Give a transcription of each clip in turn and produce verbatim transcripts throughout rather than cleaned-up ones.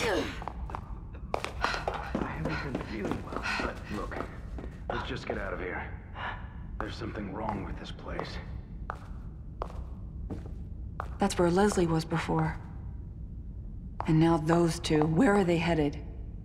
haven't been feeling well, but look, let's just get out of here. There's something wrong with this place. That's where Leslie was before. And now those two, where are they headed?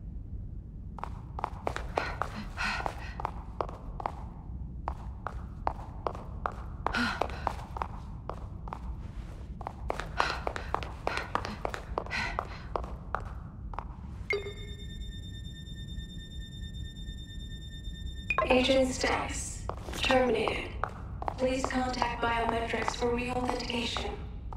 Agent status terminated. Please contact biometrics for reauthentication.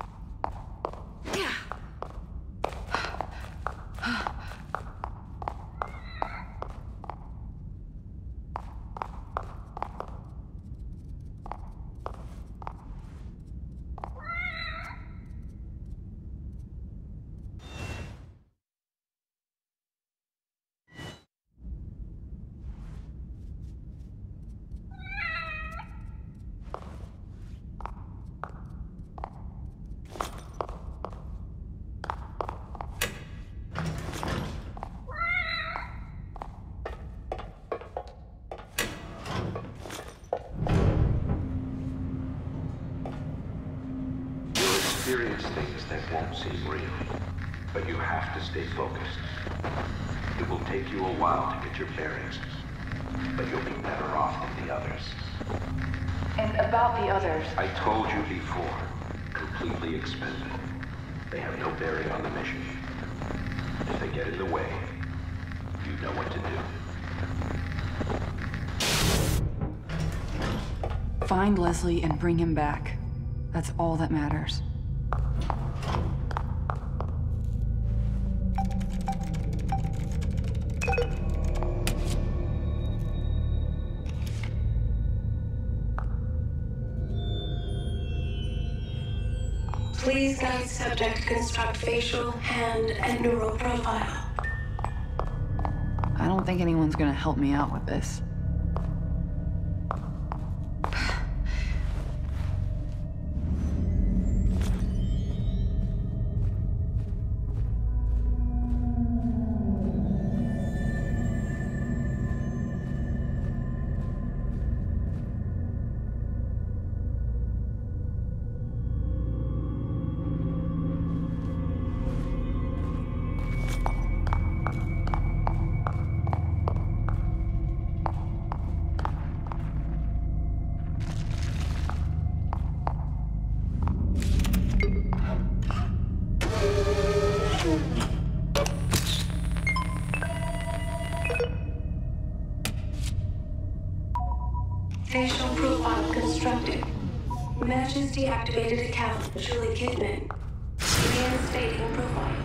Experience things that won't seem real, but you have to stay focused. It will take you a while to get your bearings, but you'll be better off than the others. And about the others? I told you before, completely expendable. They have no bearing on the mission. If they get in the way, you know what to do. Find Leslie and bring him back. That's all that matters. Please guide subject to construct facial, hand, and neural profile. I don't think anyone's gonna help me out with this. Facial profile constructed. Matches deactivated account, Juli Kidman. Reinstating profile.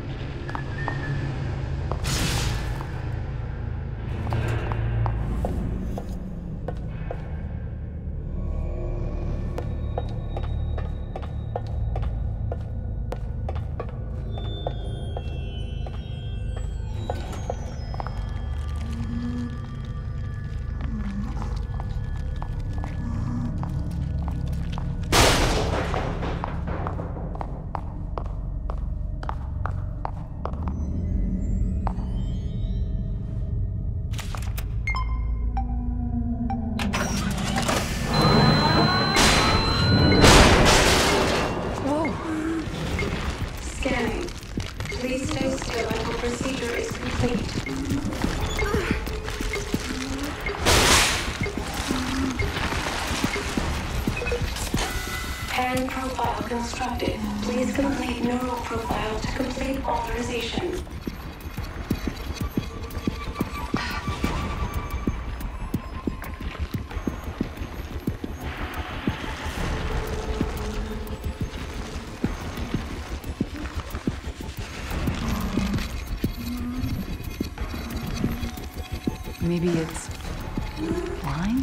Hand profile constructed. Please complete neural profile to complete authorization. Maybe it's line?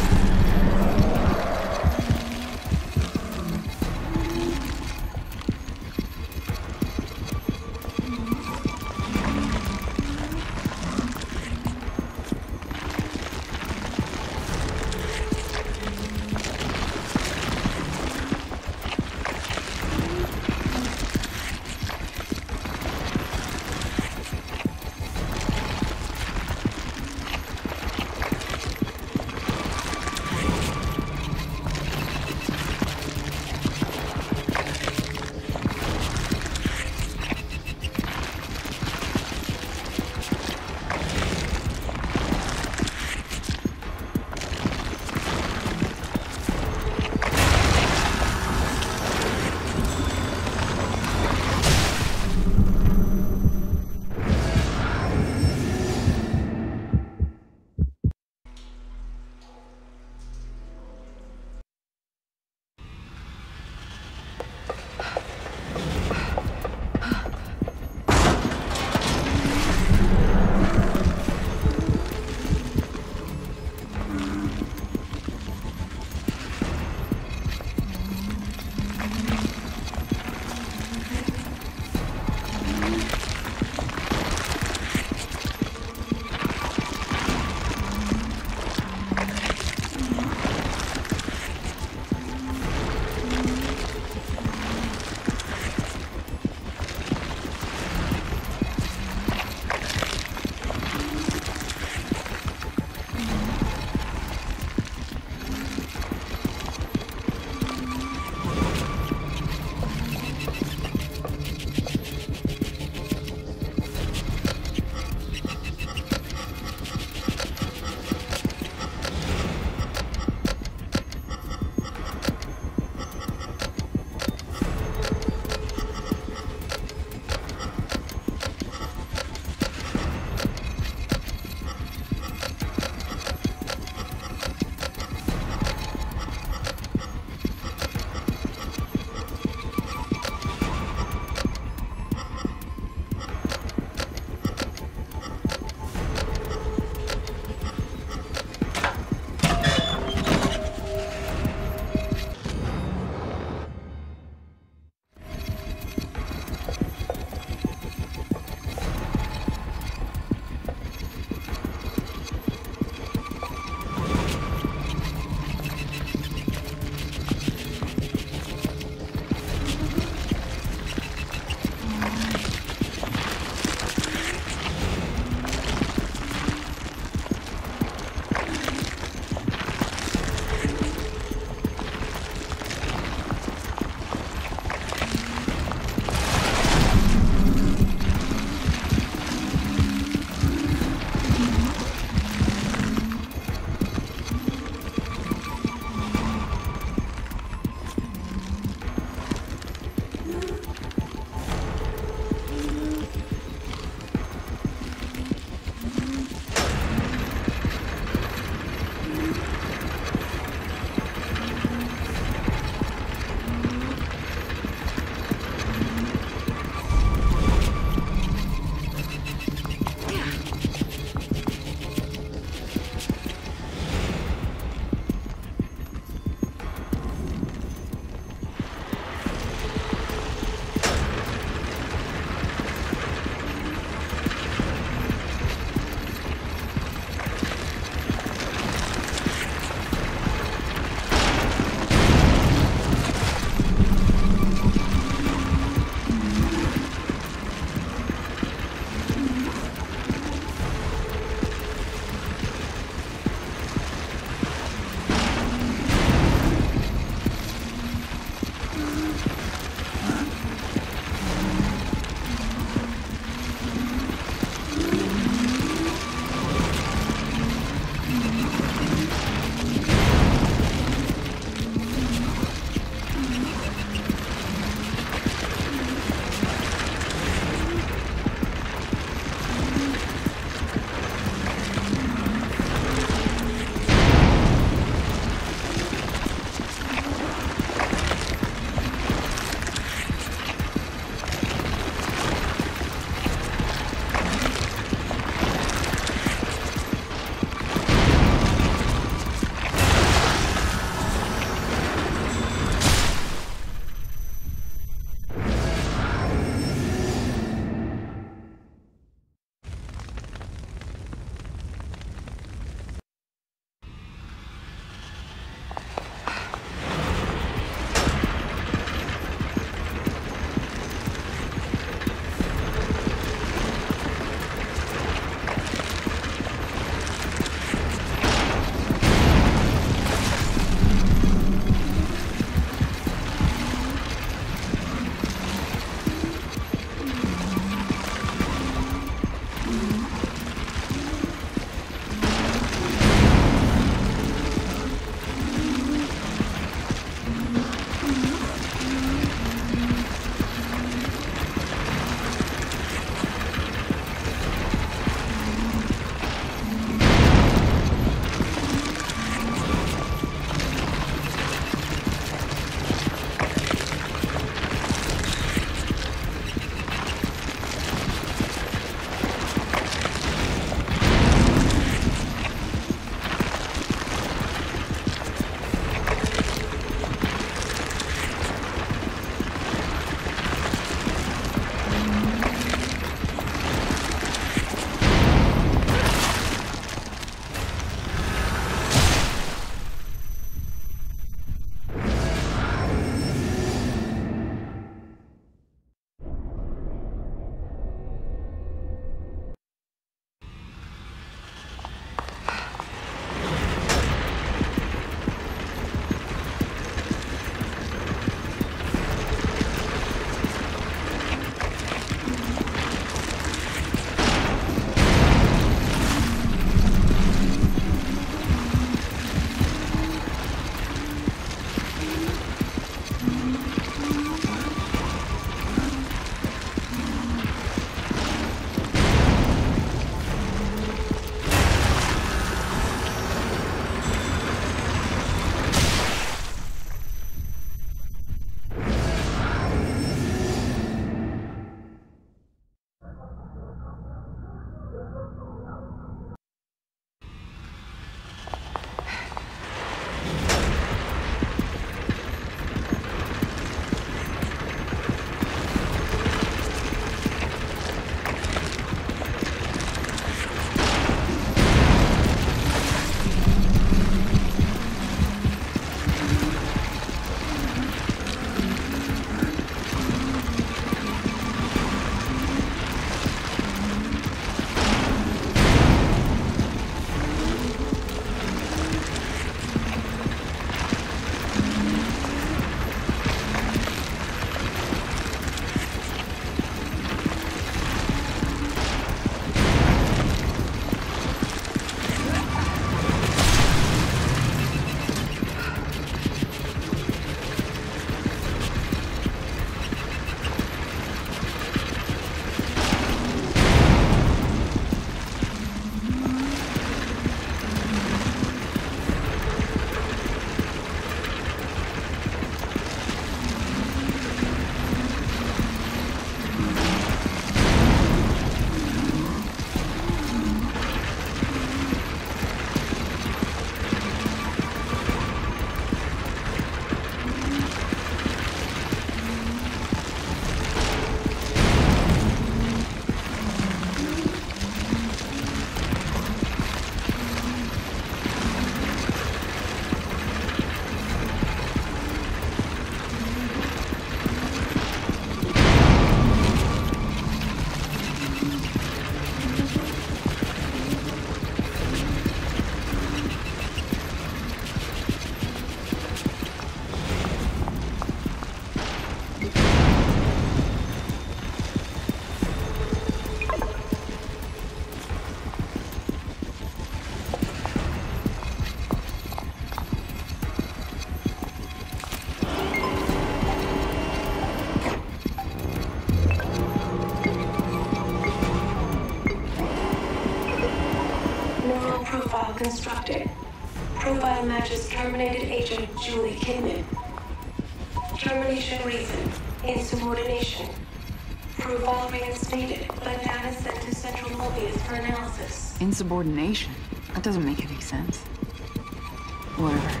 constructed. Profile matches terminated agent Juli Kidman. Termination reason, insubordination. Profile reinstated, but data sent to Central Mobius for analysis. Insubordination? That doesn't make any sense. Whatever.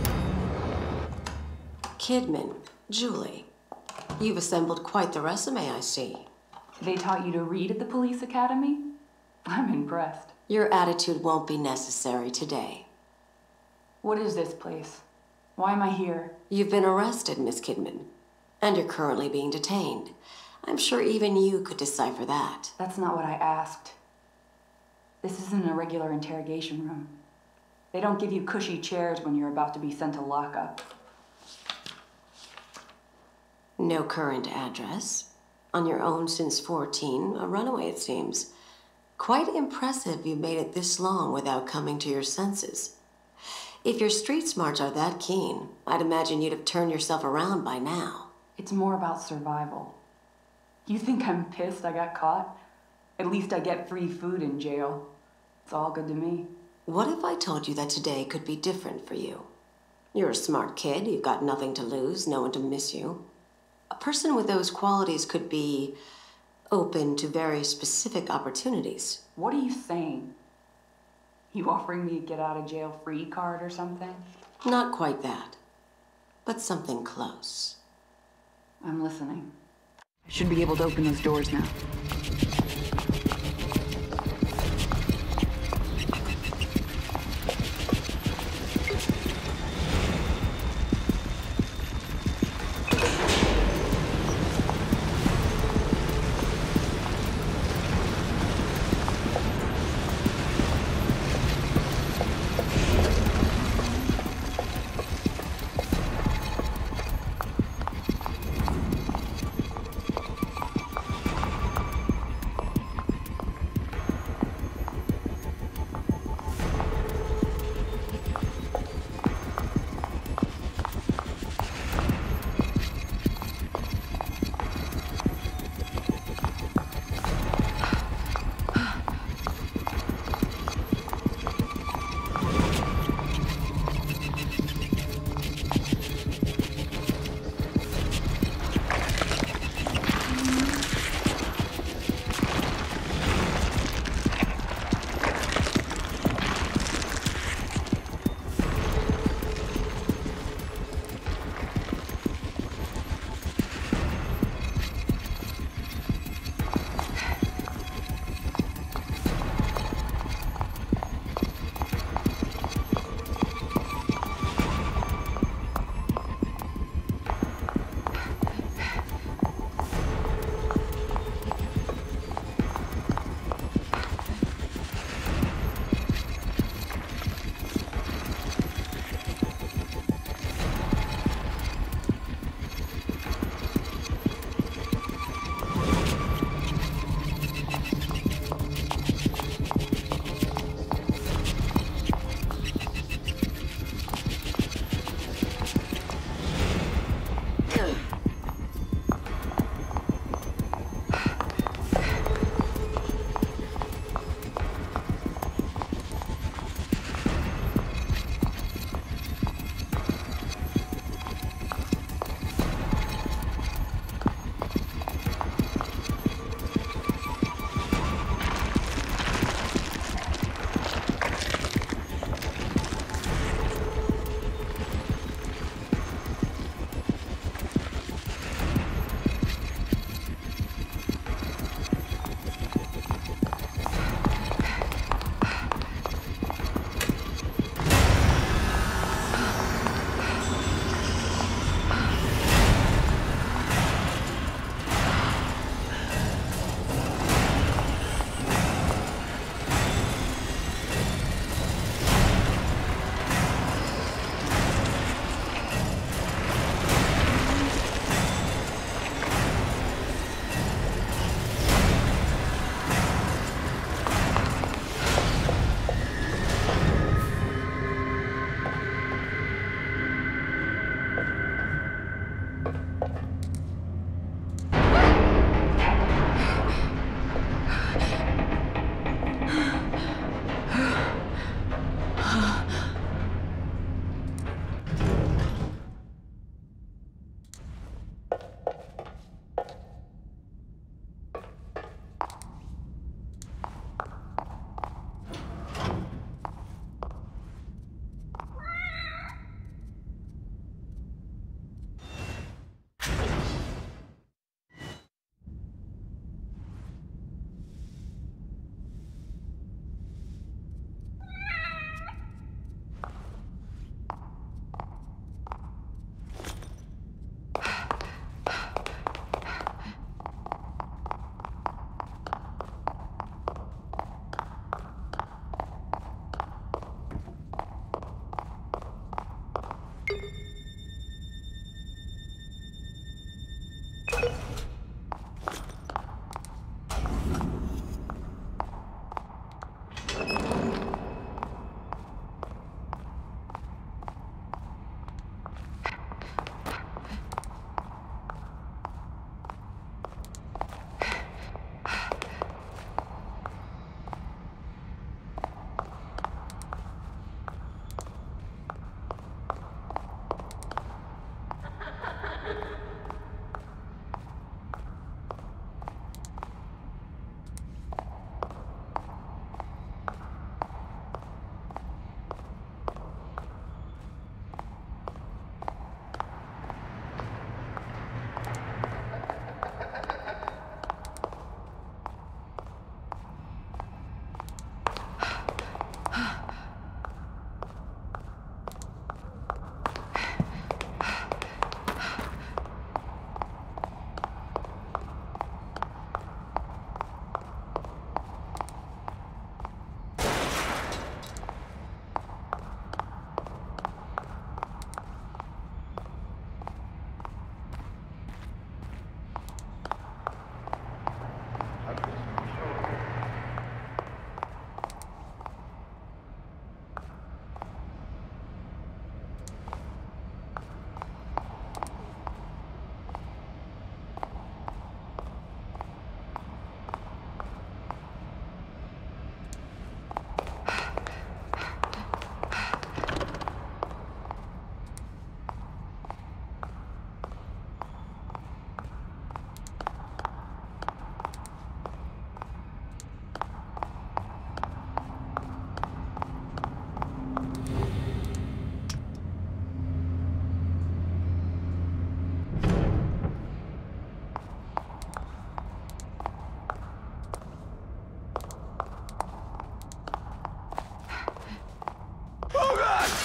Kidman, Julie, you've assembled quite the resume, I see. They taught you to read at the police academy? I'm impressed. Your attitude won't be necessary today. What is this place? Why am I here? You've been arrested, Miss Kidman, and you're currently being detained. I'm sure even you could decipher that. That's not what I asked. This isn't a regular interrogation room. They don't give you cushy chairs when you're about to be sent to lockup. No current address. On your own since fourteen, a runaway it seems. Quite impressive you made it this long without coming to your senses. If your street smarts are that keen, I'd imagine you'd have turned yourself around by now. It's more about survival. You think I'm pissed I got caught? At least I get free food in jail. It's all good to me. What if I told you that today could be different for you? You're a smart kid, you've got nothing to lose, no one to miss you. A person with those qualities could be open to very specific opportunities. What are you saying? You offering me a get out of jail free card or something? Not quite that, but something close. I'm listening. I should be able to open those doors now.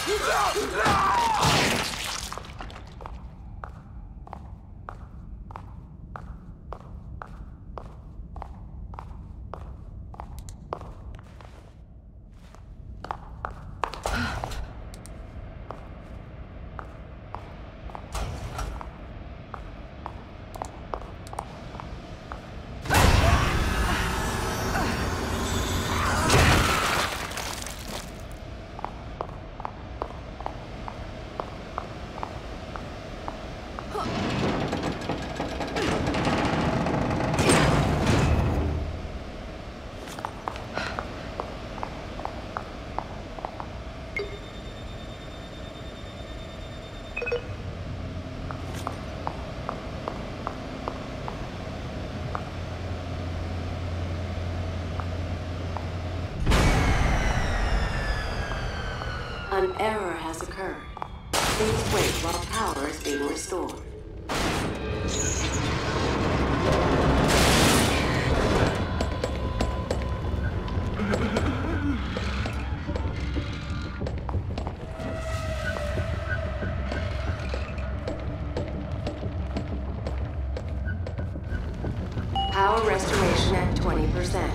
An error has occurred. Please wait while power is being restored. Power restoration at twenty percent.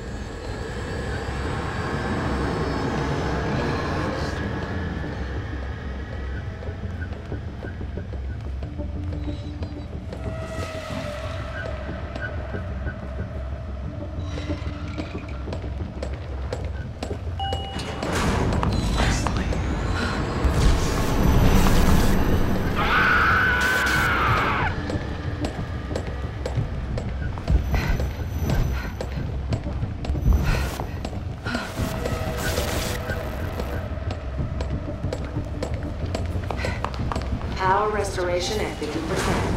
Power restoration at fifty percent.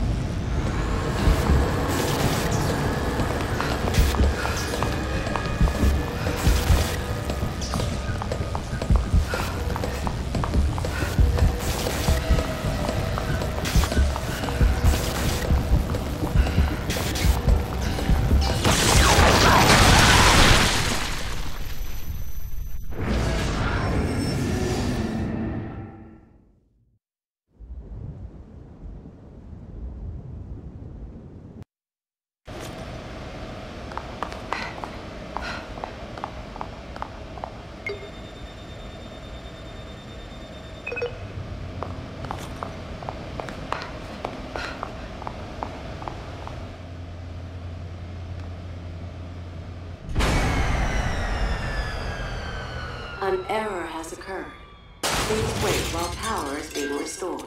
An error has occurred. Please wait while power is being restored.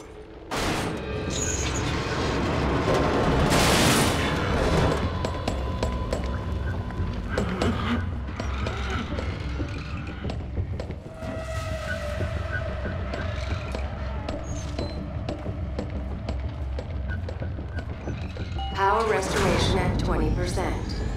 Power restoration at twenty percent.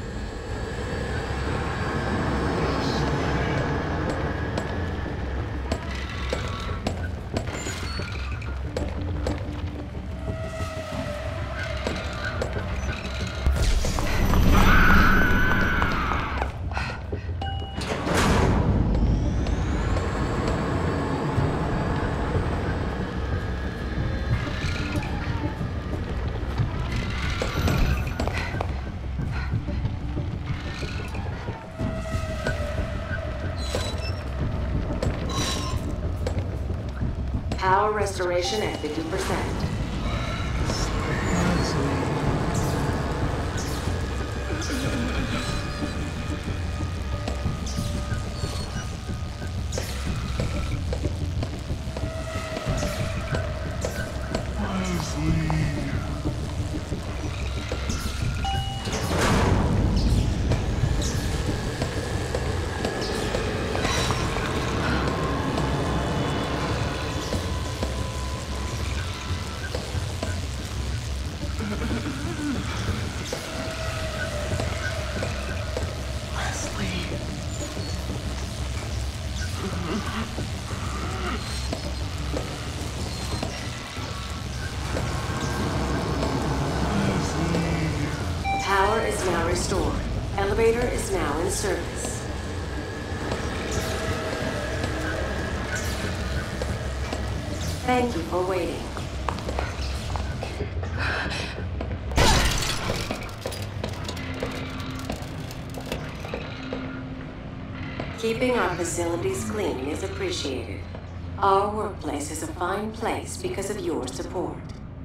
Power restoration at fifty percent. Power is now restored. Elevator is now in service. Thank you for waiting. Keeping our facilities clean is appreciated. Our workplace is a fine place because of your support.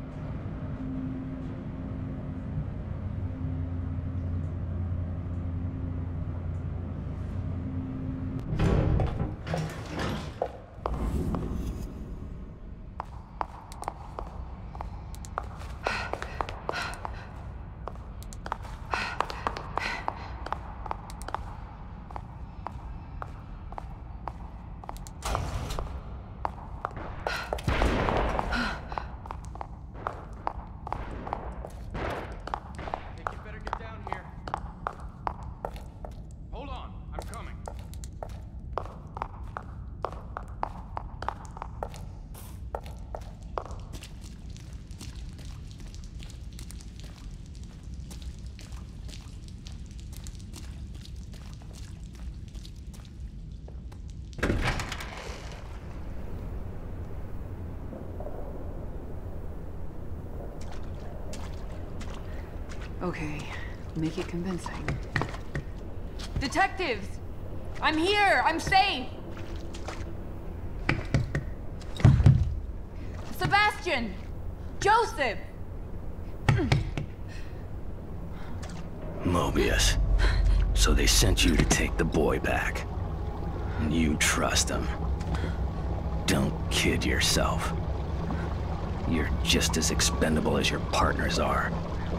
Okay, make it convincing. Detectives! I'm here! I'm safe! Sebastian! Joseph! Mobius. So they sent you to take the boy back. And you trust him. Don't kid yourself. You're just as expendable as your partners are.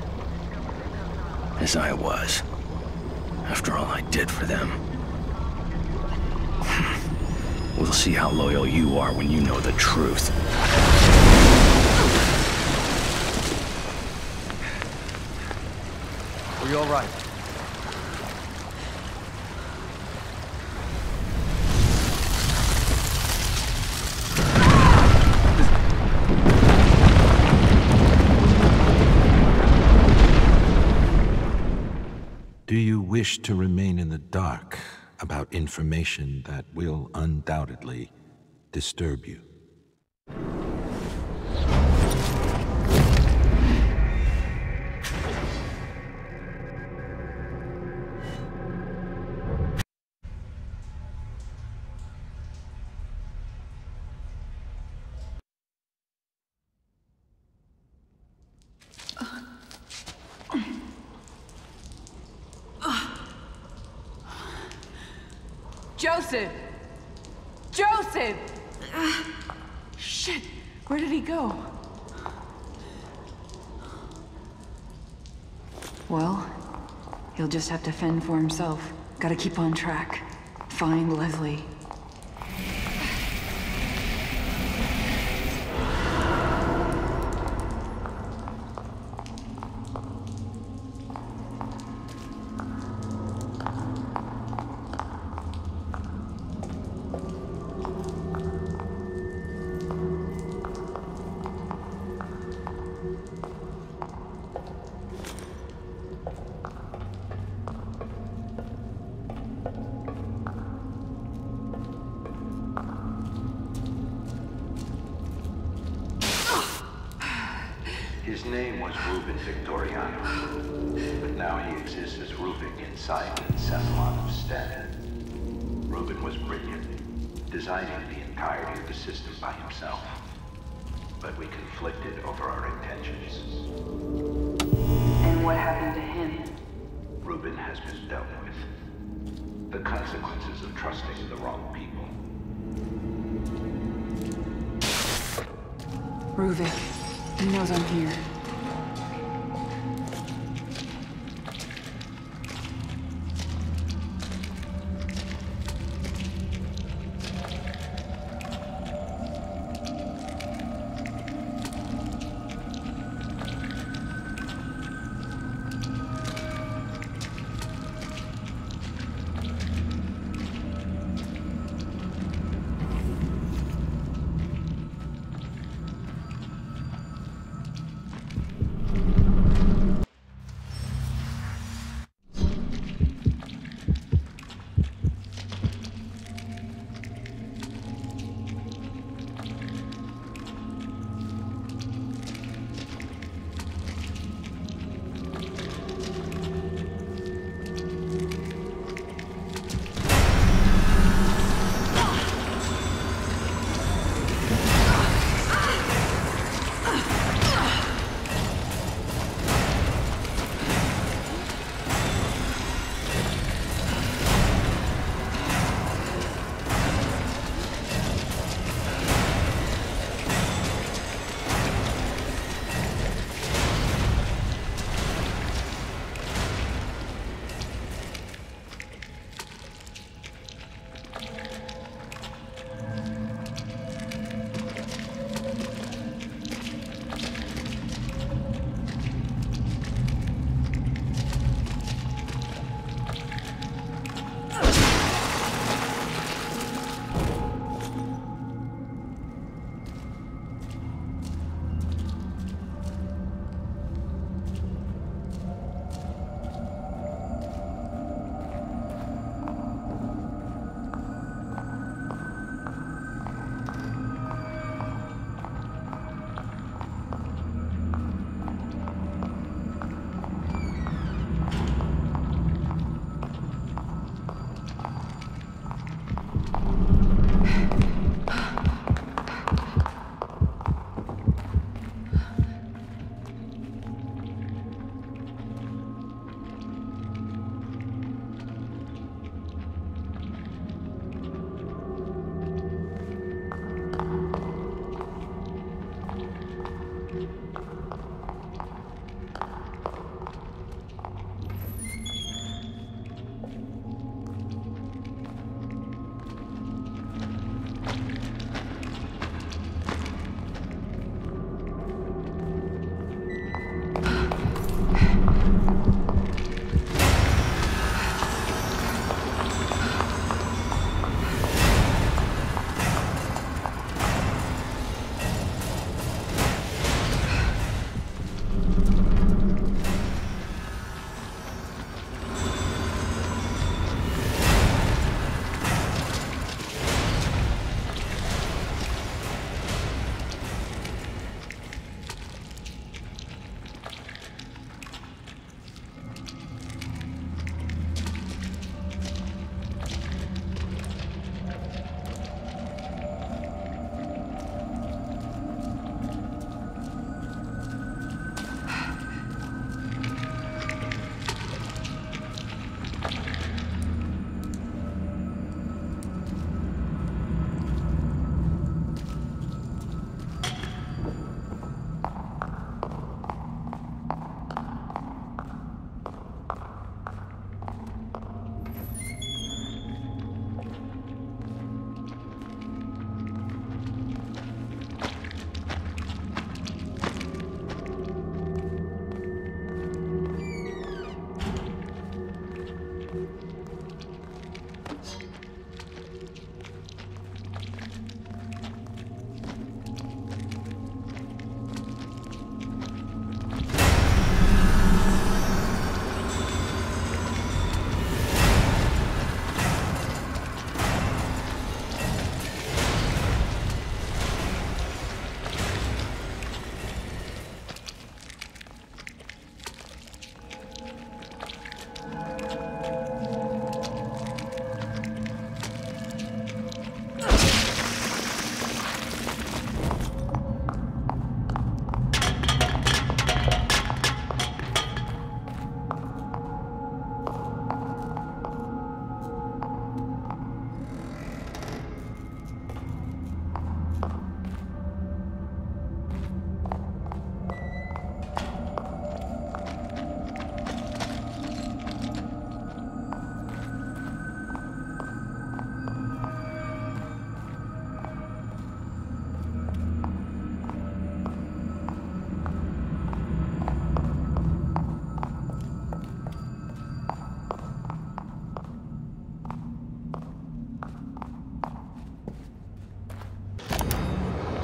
As I was. After all I did for them. We'll see how loyal you are when you know the truth. Are you all right? Do you wish to remain in the dark about information that will undoubtedly disturb you? Joseph! Joseph! Uh, shit, where did he go? Well, he'll just have to fend for himself. Gotta keep on track. Find Leslie. His name was Ruben Victoriano, but now he exists as Rubik inside the encephalon of Sten. Ruben was brilliant, designing the entirety of the system by himself. But we conflicted over our intentions. And what happened to him? Ruben has been dealt with. The consequences of trusting the wrong people. Ruvik. He knows I'm here.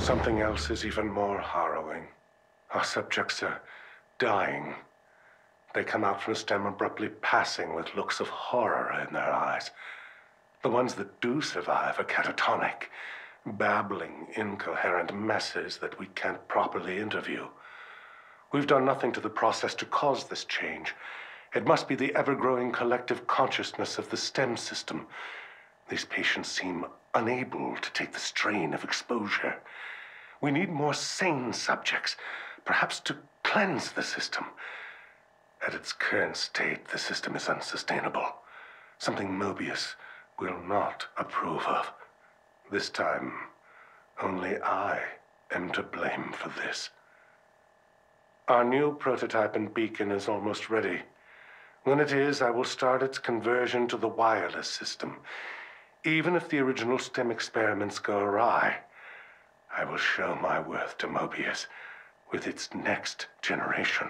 Something else is even more harrowing. Our subjects are dying. They come out from STEM abruptly passing with looks of horror in their eyes. The ones that do survive are catatonic, babbling incoherent messes that we can't properly interview. We've done nothing to the process to cause this change. It must be the ever-growing collective consciousness of the STEM system. These patients seem unable to take the strain of exposure. We need more sane subjects, perhaps to cleanse the system. At its current state, the system is unsustainable. Something Mobius will not approve of. This time, only I am to blame for this. Our new prototype and beacon is almost ready. When it is, I will start its conversion to the wireless system. Even if the original STEM experiments go awry, I will show my worth to Mobius with its next generation.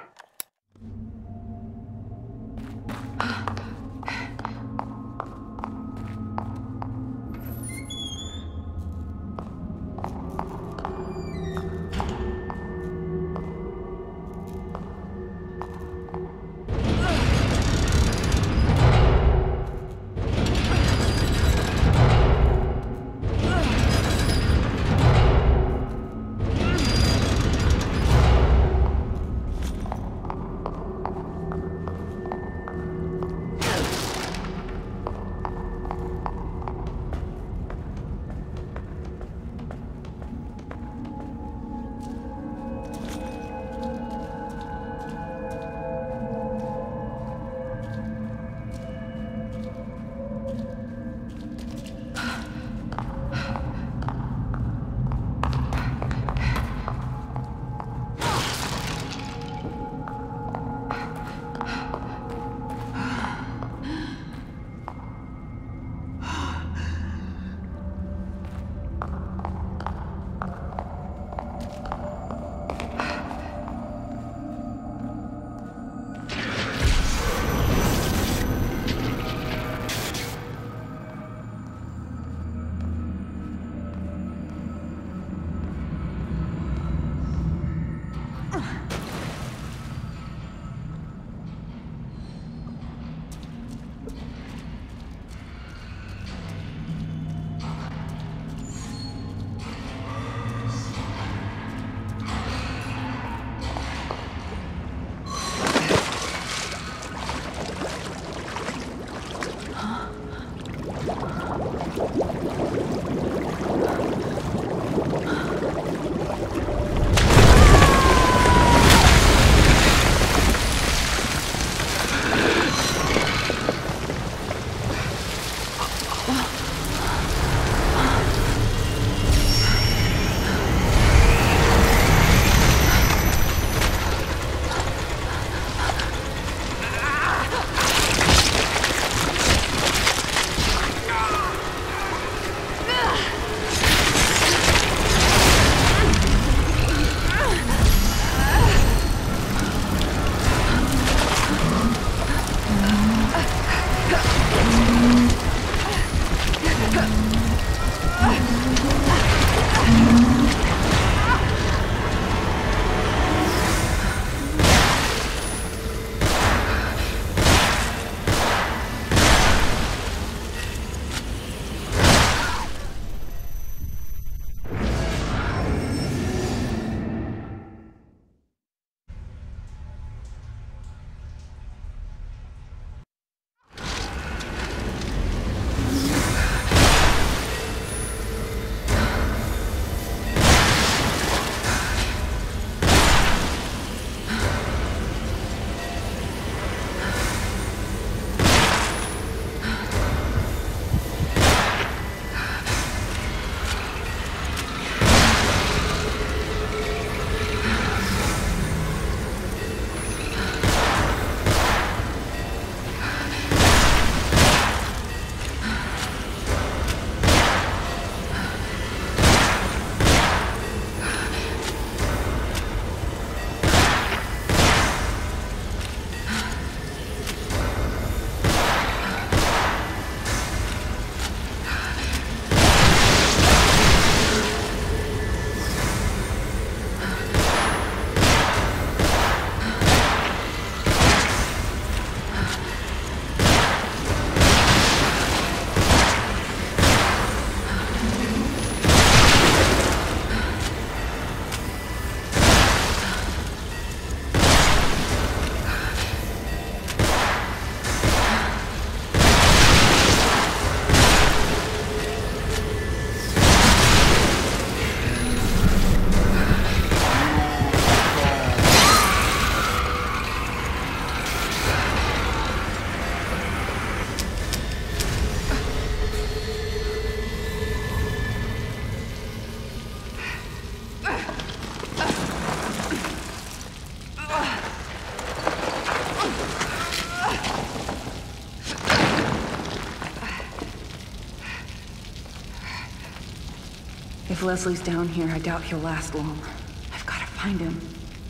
If Leslie's down here, I doubt he'll last long. I've got to find him.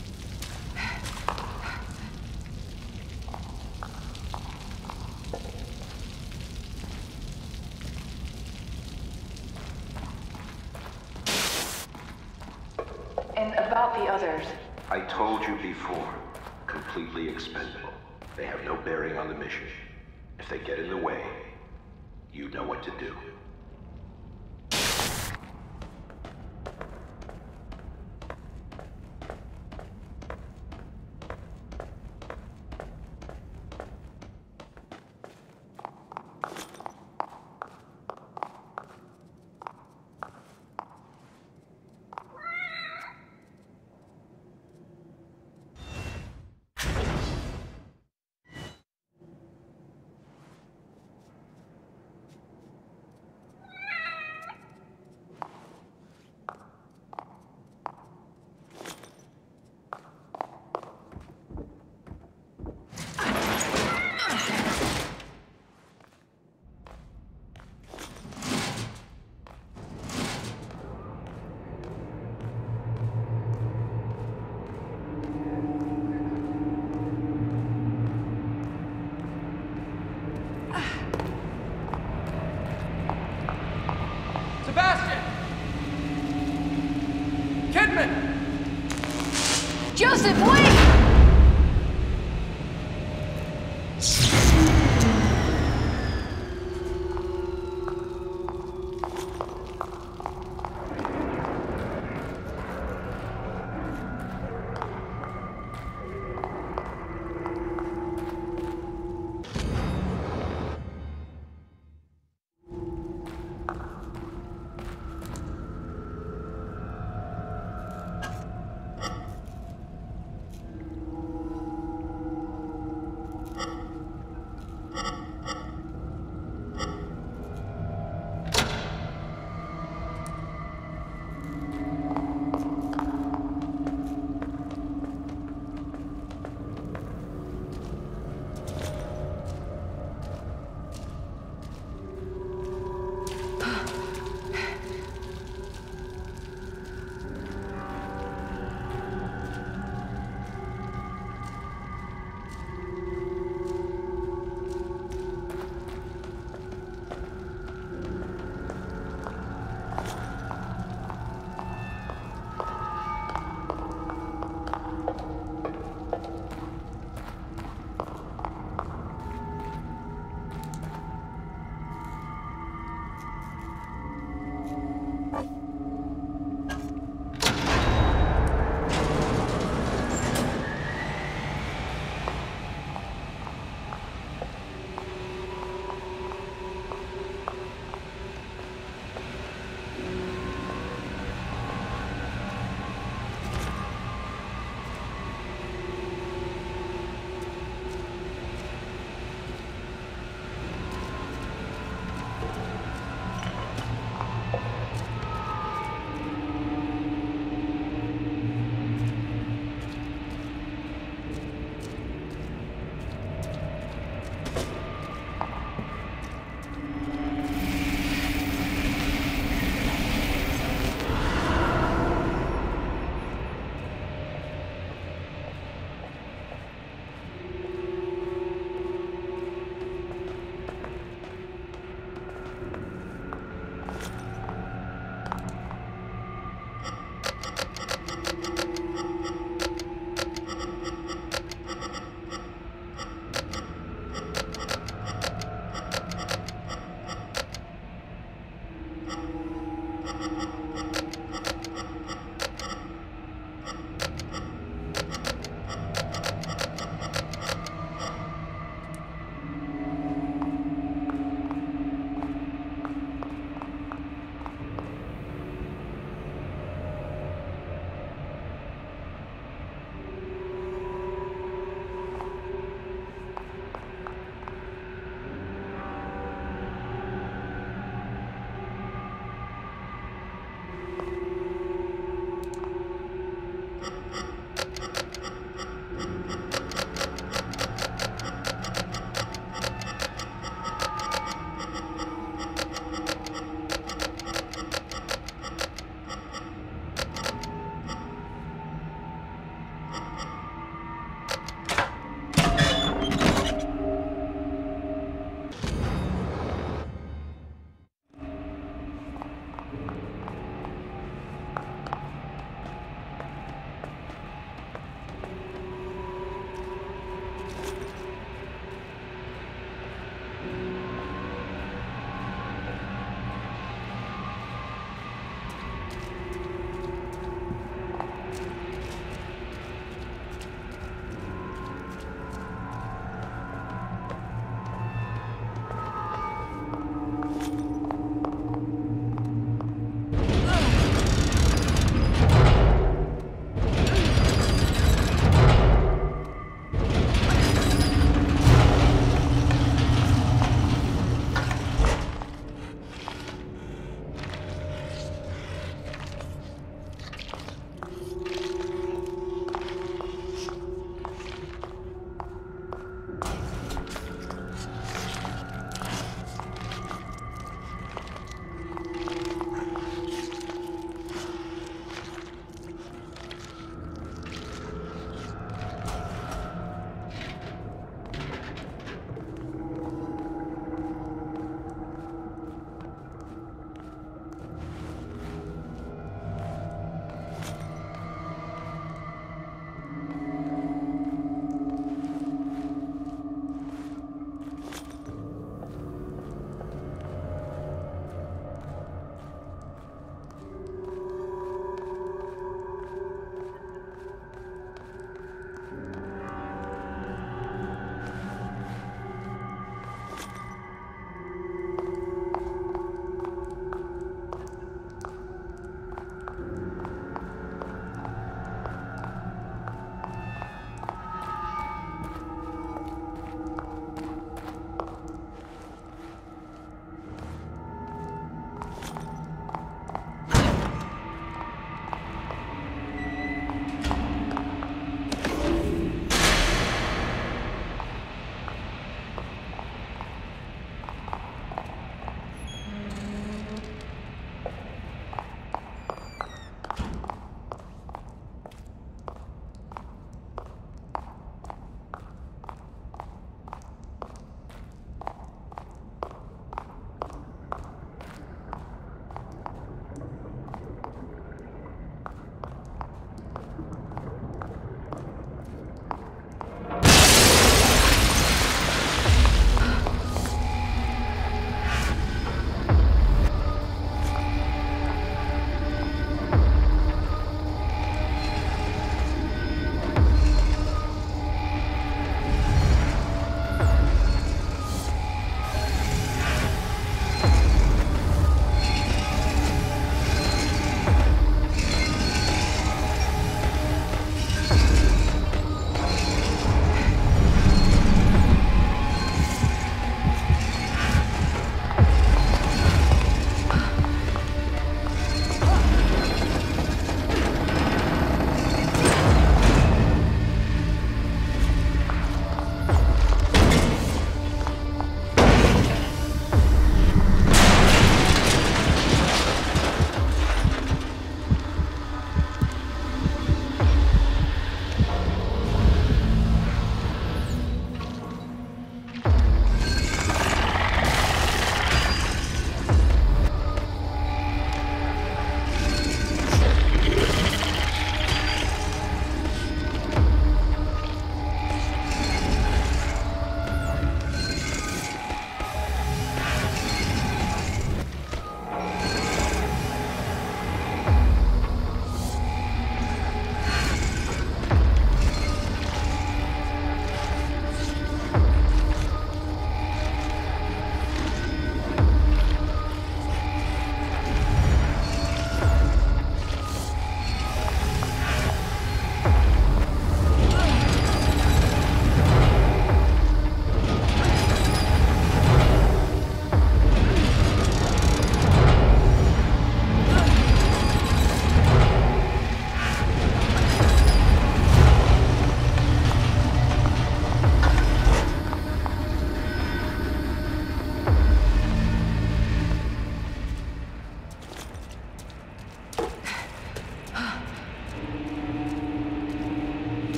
And about the others. I told you before, completely expendable. They have no bearing on the mission. If they get in the way, you know what to do. Sebastian! Kidman! Joseph, wait!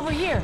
over here.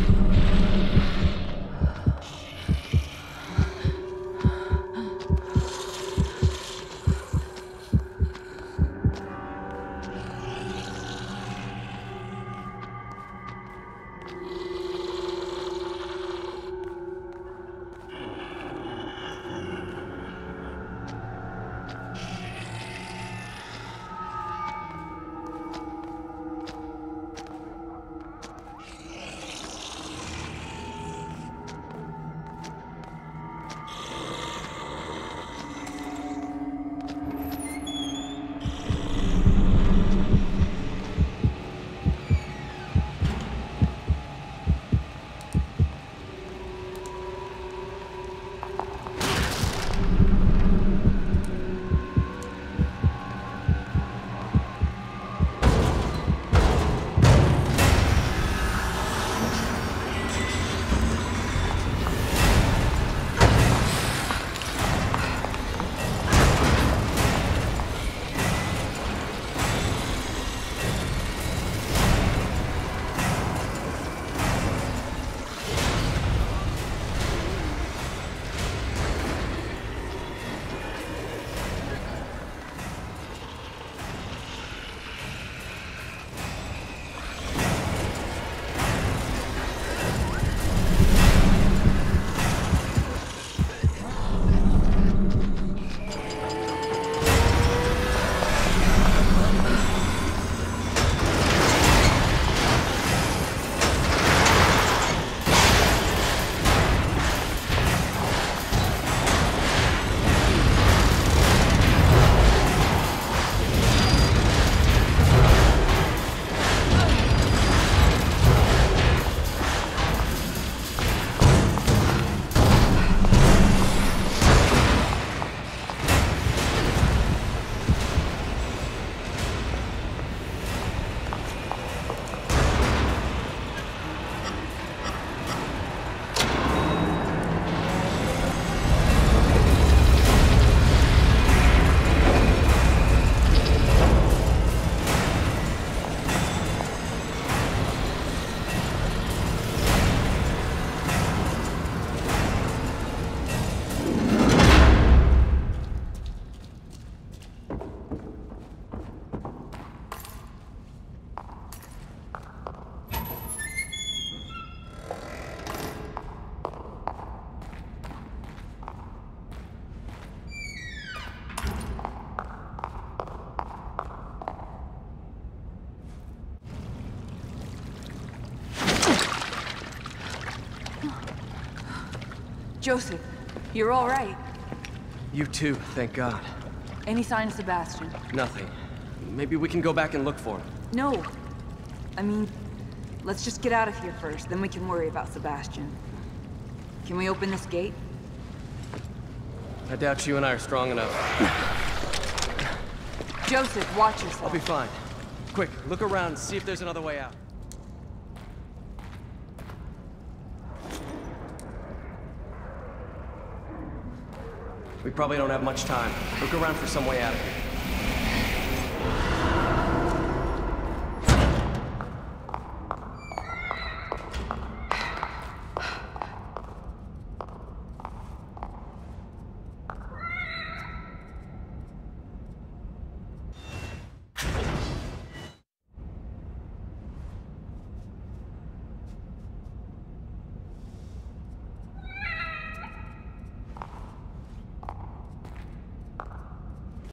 Joseph, you're all right. You too, thank God. Any sign of Sebastian? Nothing. Maybe we can go back and look for him. No. I mean, let's just get out of here first, then we can worry about Sebastian. Can we open this gate? I doubt you and I are strong enough. Joseph, watch yourself. I'll be fine. Quick, look around and see if there's another way out. We probably don't have much time. Look around for some way out of here.